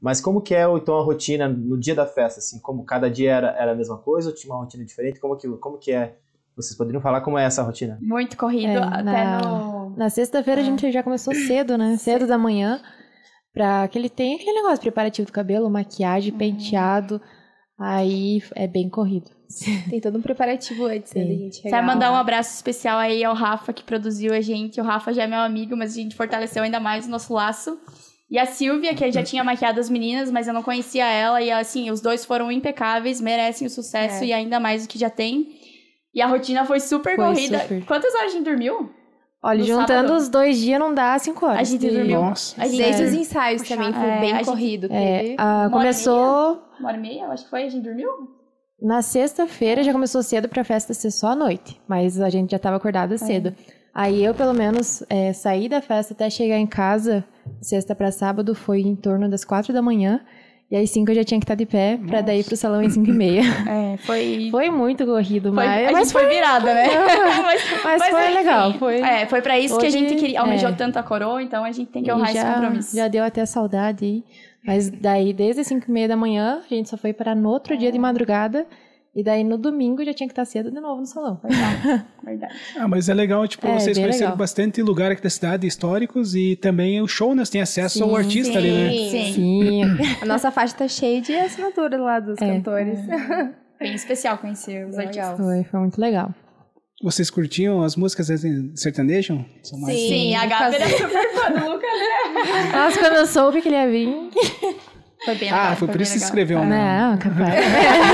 Mas como que é, então, a rotina no dia da festa, assim? Como cada dia era a mesma coisa ou tinha uma rotina diferente? Como que é? Vocês poderiam falar como é essa rotina? Muito corrido, Na sexta-feira a gente já começou cedo, né? Cedo da manhã. Tem aquele negócio, preparativo do cabelo, maquiagem, penteado. Aí é bem corrido. Tem todo um preparativo antes, né, da gente chegar. Vai mandar um abraço especial aí ao Rafa, que produziu a gente. O Rafa já é meu amigo, mas a gente fortaleceu ainda mais o nosso laço. E a Silvia, que já tinha maquiado as meninas, mas eu não conhecia ela. E assim, os dois foram impecáveis, merecem o sucesso e ainda mais do que já tem. E a rotina foi super corrida. Quantas horas a gente dormiu? Olha, juntando os 2 dias não dá 5 horas. A gente dormiu. Nossa. Desde os ensaios também foi bem corrido. Começou... 1h30, eu acho que foi, a gente dormiu? Na sexta-feira já começou cedo pra festa ser só à noite. Mas a gente já tava acordada cedo. Aí eu, pelo menos, saí da festa até chegar em casa, sexta pra sábado, foi em torno das 4 da manhã. E às 5 eu já tinha que estar de pé pra daí ir pro salão às 5h30. Foi muito corrido, mas foi virada, né? mas foi legal. Foi pra isso que a gente queria, almejou tanto a coroa, então a gente tem que honrar esse compromisso. Já deu até saudade aí. Mas daí, desde as 5h30 da manhã, a gente só foi para no outro dia de madrugada. E daí, no domingo, já tinha que estar cedo de novo no salão. Verdade. Mas é legal, tipo, vocês conheceram bastante lugar aqui da cidade, históricos, e também o show, né? Você tem acesso ao artista ali, né? Sim. A nossa faixa tá cheia de assinatura lá dos cantores. Bem especial conhecer os artistas. Foi muito legal. Vocês curtiam as músicas sertanejo? Sim, a Gabi era super fã do Lucas, né? Nossa, quando eu soube que ele ia vir... Foi bem legal. Foi por isso que você escreveu o nome. Não, capaz.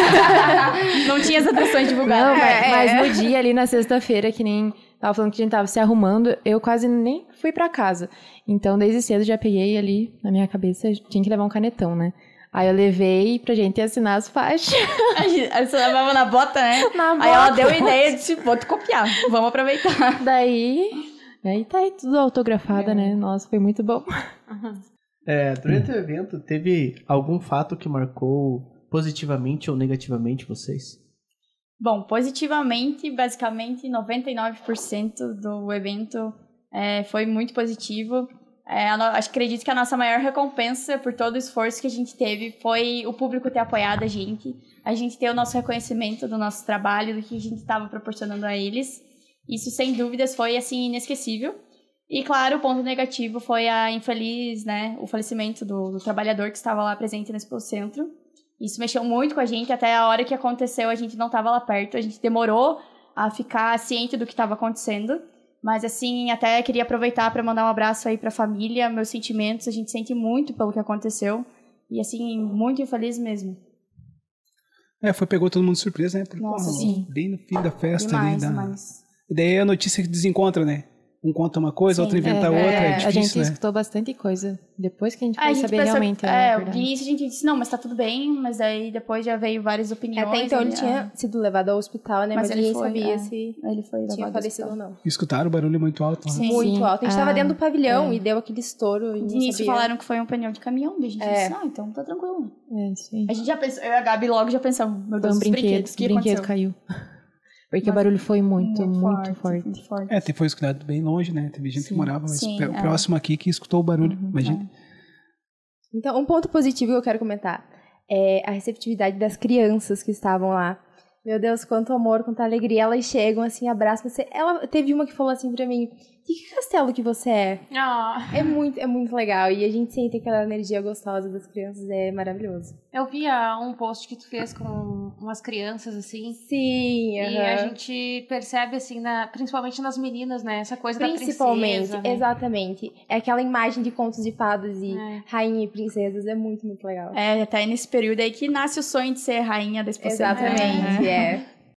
Não tinha as atrações divulgadas. Mas no dia ali, na sexta-feira, que nem tava falando que a gente tava se arrumando, eu quase nem fui pra casa. Então, desde cedo, já peguei ali, na minha cabeça, tinha que levar um canetão, né? Aí eu levei pra gente assinar as faixas. Você levava na bota, né? Na bota. Aí ela deu a ideia de, vou te copiar, vamos aproveitar. Daí tá aí tudo autografado, né? Nossa, foi muito bom. Durante o evento, teve algum fato que marcou positivamente ou negativamente vocês? Bom, positivamente, basicamente, 99% do evento foi muito positivo. Acredito que a nossa maior recompensa por todo o esforço que a gente teve foi o público ter apoiado a gente ter o nosso reconhecimento do nosso trabalho, do que a gente estava proporcionando a eles. Isso, sem dúvidas, foi, assim, inesquecível. E, claro, o ponto negativo foi a infeliz, né, o falecimento do trabalhador que estava lá presente no Expo Centro. Isso mexeu muito com a gente, até a hora que aconteceu a gente não estava lá perto, a gente demorou a ficar ciente do que estava acontecendo. Mas, assim, até queria aproveitar para mandar um abraço aí para a família, meus sentimentos, a gente sente muito pelo que aconteceu. E, assim, muito infeliz mesmo. Pegou todo mundo de surpresa, né? Porque, nossa, sim. Bem no fim da festa demais, ali. Demais. E daí a notícia que desencontra, né? Um conta uma coisa, outro inventa outra, é difícil, a gente né? escutou bastante coisa. Depois que a gente foi saber realmente a verdade. De início a gente disse, não, mas tá tudo bem. Mas aí depois já veio várias opiniões. Até então ele tinha sido levado ao hospital, né? Mas ninguém sabia se ele foi tinha falecido ou não. Escutaram o barulho muito alto. Sim, muito alto. A gente tava dentro do pavilhão e deu aquele estouro. De início falaram que foi um pneu de caminhão. A gente disse, então tá tranquilo. Sim. A gente já pensou, eu e a Gabi logo já pensamos, meu Deus, os brinquedos, o brinquedo caiu. Porque o barulho foi muito forte. Foi escutado bem longe, né? Teve gente que morava próximo aqui que escutou o barulho, imagina. Então, um ponto positivo que eu quero comentar é a receptividade das crianças que estavam lá. Meu Deus, quanto amor, quanta alegria. Elas chegam, assim, abraçam você. Teve uma que falou assim pra mim, que castelo que você é? É muito legal. E a gente sente aquela energia gostosa das crianças, é maravilhoso. Eu via um post que tu fez com umas crianças, assim. Sim, E a gente percebe, assim, principalmente nas meninas, né? Essa coisa da princesa. Né? Exatamente. É aquela imagem de contos de fadas e rainha e princesas. É muito legal. Até nesse período aí que nasce o sonho de ser rainha da Expo. Exatamente,